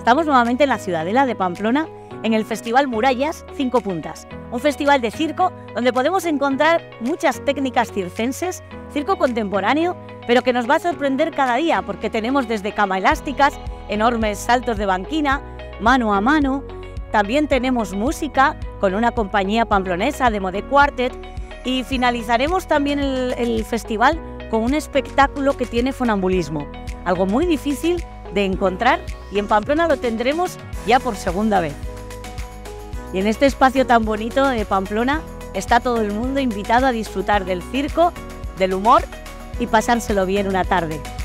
Estamos nuevamente en la Ciudadela de Pamplona, en el Festival Murallas 5 Puntas, un festival de circo donde podemos encontrar muchas técnicas circenses, circo contemporáneo, pero que nos va a sorprender cada día porque tenemos desde cama elásticas, enormes saltos de banquina, mano a mano, también tenemos música con una compañía pamplonesa de Modé Quartet y finalizaremos también el festival con un espectáculo que tiene funambulismo, algo muy difícil de encontrar y en Pamplona lo tendremos ya por segunda vez. Y en este espacio tan bonito de Pamplona está todo el mundo invitado a disfrutar del circo, del humor y pasárselo bien una tarde.